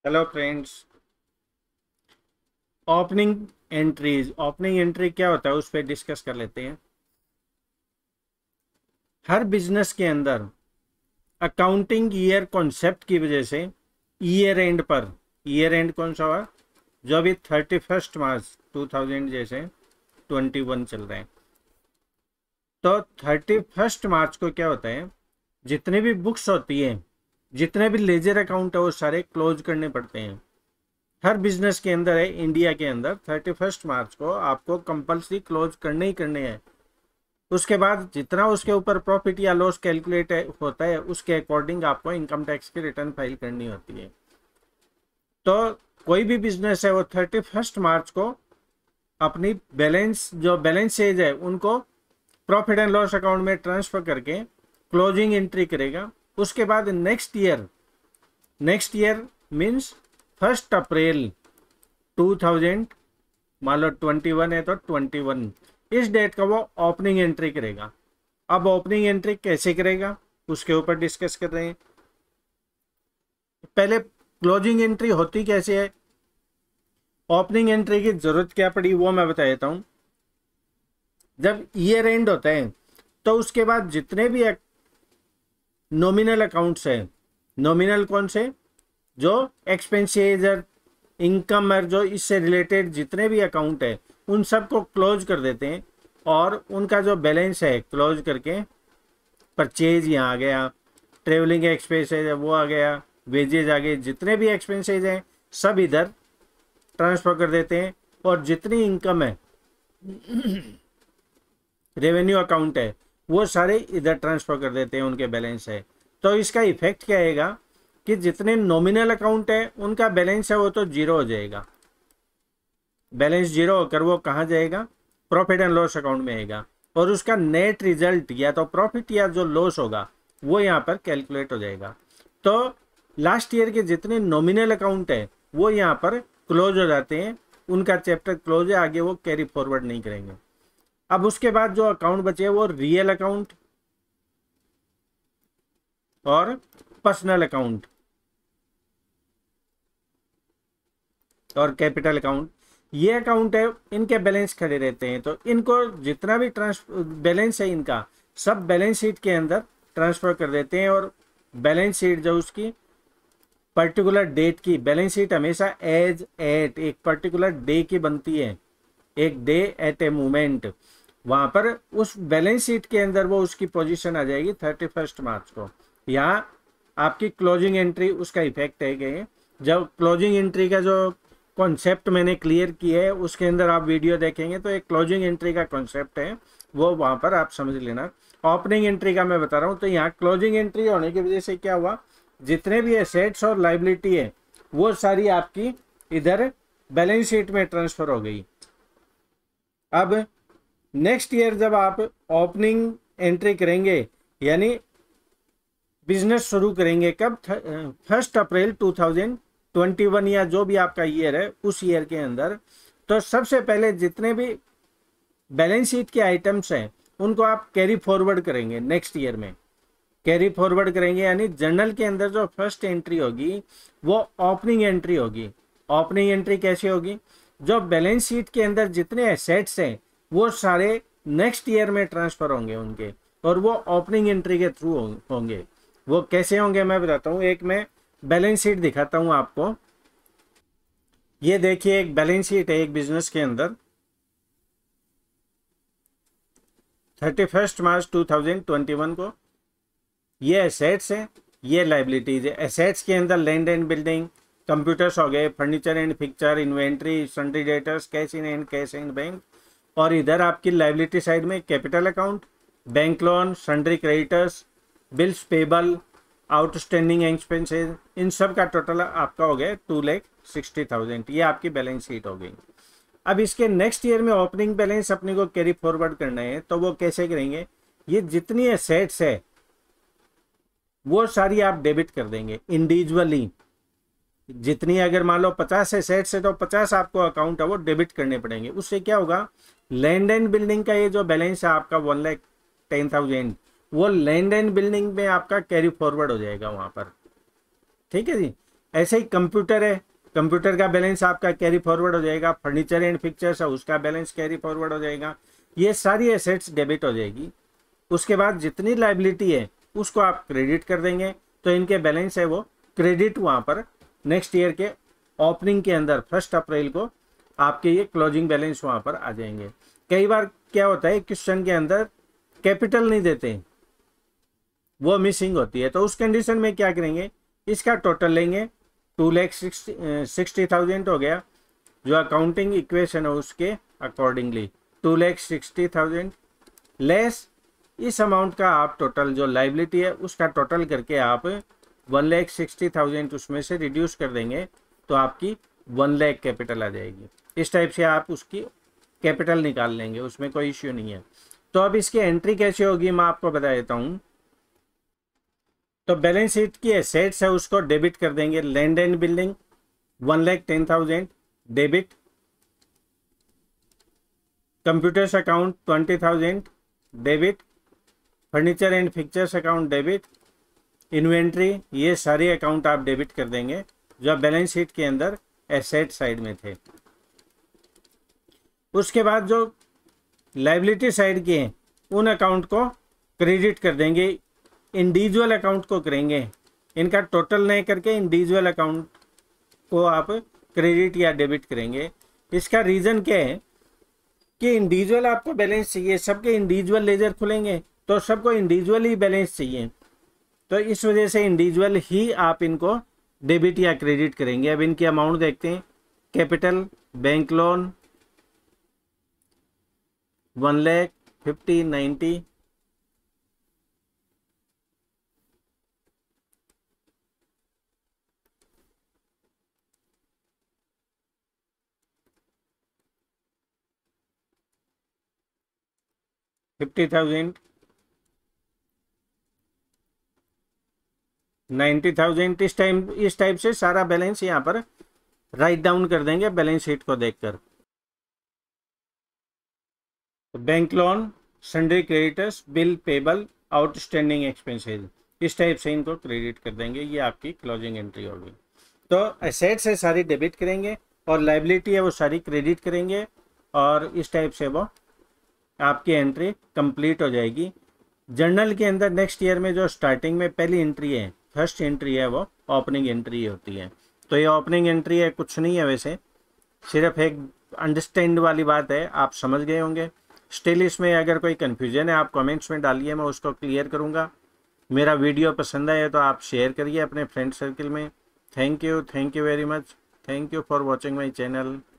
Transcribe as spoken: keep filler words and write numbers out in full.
Hello friends. Opening entries opening entry क्या होता है उस पर डिस्कस कर लेते हैं। हर बिजनेस के अंदर अकाउंटिंग ईयर कॉन्सेप्ट की वजह से ईयर एंड पर ईयर एंड कौन सा हुआ जो अभी thirty first March two thousand जैसे ट्वेंटी वन चल रहे हैं। तो थर्टी फर्स्ट मार्च को क्या होता है, जितने भी बुक्स होती है, जितने भी लेजर अकाउंट है वो सारे क्लोज करने पड़ते हैं। हर बिजनेस के अंदर है, इंडिया के अंदर थर्टी फर्स्ट मार्च को आपको कंपलसरी क्लोज करने ही करने हैं। उसके बाद जितना उसके ऊपर प्रॉफिट या लॉस कैलकुलेट होता है उसके अकॉर्डिंग आपको इनकम टैक्स की रिटर्न फाइल करनी होती है। तो कोई भी बिजनेस है वो थर्टी फर्स्ट मार्च को अपनी बैलेंस जो बैलेंस एज है उनको प्रॉफिट एंड लॉस अकाउंट में ट्रांसफर करके क्लोजिंग एंट्री करेगा। उसके बाद next year next year means first April two thousand मान लो ट्वेंटी वन है तो ट्वेंटी वन इस डेट का वो ओपनिंग एंट्री करेगा। अब ओपनिंग एंट्री कैसे करेगा उसके ऊपर डिस्कस कर रहे हैं। पहले क्लोजिंग एंट्री होती कैसे है, ओपनिंग एंट्री की जरूरत क्या पड़ी वो मैं बता देता हूं। जब ईयर एंड होता है तो उसके बाद जितने भी नॉमिनल अकाउंट्स है, नॉमिनल कौन से, जो एक्सपेंसेस और इनकम और जो इससे रिलेटेड जितने भी अकाउंट है उन सब को क्लोज कर देते हैं और उनका जो बैलेंस है क्लोज करके परचेज यहाँ आ गया, ट्रेवलिंग एक्सपेंसेज है वो आ गया, वेजेज आ गए, जितने भी एक्सपेंसेज हैं सब इधर ट्रांसफर कर देते हैं और जितनी इनकम है रेवेन्यू अकाउंट है वो सारे इधर ट्रांसफर कर देते हैं, उनके बैलेंस है। तो इसका इफेक्ट क्या आएगा कि जितने नॉमिनल अकाउंट है उनका बैलेंस है वो तो जीरो हो जाएगा। बैलेंस जीरो होकर वो कहाँ जाएगा, प्रॉफिट एंड लॉस अकाउंट में आएगा और उसका नेट रिजल्ट या तो प्रॉफिट या जो लॉस होगा वो यहाँ पर कैलकुलेट हो जाएगा। तो लास्ट ईयर के जितने नॉमिनल अकाउंट है वो यहाँ पर क्लोज हो जाते हैं, उनका चैप्टर क्लोज है, आगे वो कैरी फॉरवर्ड नहीं करेंगे। अब उसके बाद जो अकाउंट बचे वो रियल अकाउंट और पर्सनल अकाउंट और कैपिटल अकाउंट, ये अकाउंट है, इनके बैलेंस खड़े रहते हैं। तो इनको जितना भी ट्रांस बैलेंस है इनका सब बैलेंस शीट के अंदर ट्रांसफर कर देते हैं और बैलेंस शीट जो उसकी पर्टिकुलर डेट की, बैलेंस शीट हमेशा एज एट एक पर्टिकुलर डे की बनती है, एक डे एट ए मोमेंट, वहां पर उस बैलेंस शीट के अंदर वो उसकी पोजीशन आ जाएगी थर्टी फर्स्ट मार्च को। यहाँ आपकी क्लोजिंग एंट्री उसका इफेक्ट है कि जब क्लोजिंग एंट्री का जो कॉन्सेप्ट मैंने क्लियर किया है उसके अंदर आप वीडियो देखेंगे तो एक क्लोजिंग एंट्री का कॉन्सेप्ट है वो वहां पर आप समझ लेना। ओपनिंग एंट्री का मैं बता रहा हूँ। तो यहाँ क्लोजिंग एंट्री होने की वजह से क्या हुआ, जितने भी एसेट्स और लाइबिलिटी है वो सारी आपकी इधर बैलेंस शीट में ट्रांसफर हो गई। अब नेक्स्ट ईयर जब आप ओपनिंग एंट्री करेंगे यानी बिजनेस शुरू करेंगे कब, first April two thousand twenty one या जो भी आपका ईयर है उस ईयर के अंदर, तो सबसे पहले जितने भी बैलेंस शीट के आइटम्स हैं उनको आप कैरी फॉरवर्ड करेंगे। नेक्स्ट ईयर में कैरी फॉरवर्ड करेंगे यानी जर्नल के अंदर जो फर्स्ट एंट्री होगी वो ओपनिंग एंट्री होगी। ओपनिंग एंट्री कैसे होगी, जो बैलेंस शीट के अंदर जितने एसेट्स हैं वो सारे नेक्स्ट ईयर में ट्रांसफर होंगे उनके, और वो ओपनिंग एंट्री के थ्रू होंगे। वो कैसे होंगे मैं बताता हूँ। एक मैं बैलेंस शीट दिखाता हूँ आपको। ये देखिए एक बैलेंस शीट है एक बिजनेस के अंदर thirty first March two thousand twenty one को। ये एसेट्स है, ये लाइबिलिटीज है। एसेट्स के अंदर लैंड एंड बिल्डिंग, कंप्यूटर्स हो गए, furniture and fixture, inventory, sundry debtors, cash in hand cash in bank. और इधर आपकी लाइबिलिटी साइड में capital account, bank loan, sundry creditors, bills payable, outstanding expenses, इन सब का टोटल आपका हो गया टू लैख सिक्सटी थाउजेंड। ये आपकी बैलेंस शीट हो गई। अब इसके नेक्स्ट ईयर में ओपनिंग बैलेंस अपने को कैरी फॉरवर्ड करना है तो वो कैसे करेंगे, ये जितनी एसेट्स है वो सारी आप डेबिट कर देंगे इंडिविजुअली। जितनी अगर मान लो पचास एसेट्स है तो पचास आपको अकाउंट है वो डेबिट करने पड़ेंगे। उससे क्या होगा, लैंड एंड बिल्डिंग का ये जो बैलेंस है आपका वन लैख टेन थाउजेंड वो लैंड एंड बिल्डिंग में आपका कैरी फॉरवर्ड हो जाएगा वहां पर। ठीक है जी। ऐसे ही कंप्यूटर है, कंप्यूटर का बैलेंस आपका कैरी फॉरवर्ड हो जाएगा। फर्नीचर एंड पिक्चर्स है, उसका बैलेंस कैरी फॉरवर्ड हो जाएगा। ये सारी एसेट्स डेबिट हो जाएगी। उसके बाद जितनी लाइबिलिटी है उसको आप क्रेडिट कर देंगे, तो इनके बैलेंस है वो क्रेडिट वहाँ पर नेक्स्ट ईयर के ओपनिंग के अंदर फर्स्ट अप्रैल को आपके ये क्लोजिंग बैलेंस वहाँ पर आ जाएंगे। कई बार क्या होता है, क्वेश्चन के अंदर कैपिटल नहीं देते, वो मिसिंग होती है, तो उस कंडीशन में क्या करेंगे, इसका टोटल लेंगे, टू लैख सिक्सटी थाउजेंड हो गया, जो अकाउंटिंग इक्वेशन है उसके accordingly two lakh sixty thousand less इस अमाउंट का आप टोटल जो लाइबिलिटी है उसका टोटल करके आप वन लैख सिक्सटी थाउजेंड उसमें से रिड्यूस कर देंगे, तो आपकी वन लैख कैपिटल आ जाएगी। इस टाइप से आप उसकी कैपिटल निकाल लेंगे, उसमें कोई इश्यू नहीं है। तो अब इसकी एंट्री कैसे होगी मैं आपको बता देता हूँ। तो बैलेंस शीट की एसेट्स है उसको डेबिट कर देंगे, land and building one lakh ten thousand debit, computers account twenty thousand debit, furniture and fixtures account debit, inventory, ये सारे अकाउंट आप डेबिट कर देंगे जो बैलेंस शीट के अंदर एसेट साइड में थे। उसके बाद जो लाइबिलिटी साइड के हैं उन अकाउंट को क्रेडिट कर देंगे, इंडिविजुअल अकाउंट को करेंगे, इनका टोटल नहीं करके इंडिविजुअल अकाउंट को आप क्रेडिट या डेबिट करेंगे। इसका रीज़न क्या है कि इंडिविजुअल आपको बैलेंस चाहिए, सबके इंडिविजुअल लेजर खुलेंगे तो सबको इंडिविजुअल ही बैलेंस चाहिए, तो इस वजह से इंडिविजुअल ही आप इनको डेबिट या क्रेडिट करेंगे। अब इनकी अमाउंट देखते हैं। Capital bank loan one lakh fifty ninety, fifty thousand, ninety thousand, इस टाइम इस टाइप से सारा बैलेंस यहाँ पर राइट डाउन कर देंगे बैलेंस शीट को देखकर। Bank loan, sundry creditors, bill payable, outstanding expenses, इस टाइप से इनको क्रेडिट कर देंगे। ये आपकी क्लोजिंग एंट्री होगी। तो एसेट्स है सारी डेबिट करेंगे और लाइबिलिटी है वो सारी क्रेडिट करेंगे, और इस टाइप से वो आपकी एंट्री कंप्लीट हो जाएगी। जर्नल के अंदर नेक्स्ट ईयर में जो स्टार्टिंग में पहली एंट्री है, फर्स्ट एंट्री है, वो ओपनिंग एंट्री होती है। तो ये ओपनिंग एंट्री है, कुछ नहीं है वैसे, सिर्फ एक अंडरस्टैंड वाली बात है, आप समझ गए होंगे। स्टिल इसमें अगर कोई कन्फ्यूजन है आप कमेंट्स में डालिए, मैं उसको क्लियर करूँगा। मेरा वीडियो पसंद आए तो आप शेयर करिए अपने फ्रेंड सर्कल में। Thank you, thank you very much, thank you for watching my channel.